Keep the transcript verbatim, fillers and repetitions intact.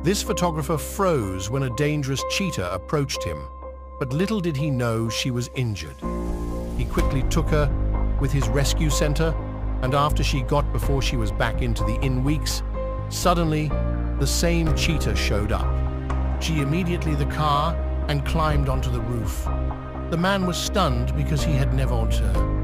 This photographer froze when a dangerous cheetah approached him, but little did he know she was injured. He quickly took her with his rescue center, and after she got before she was back into the inn weeks, suddenly the same cheetah showed up. She immediately the car and climbed onto the roof. The man was stunned because he had never entered her.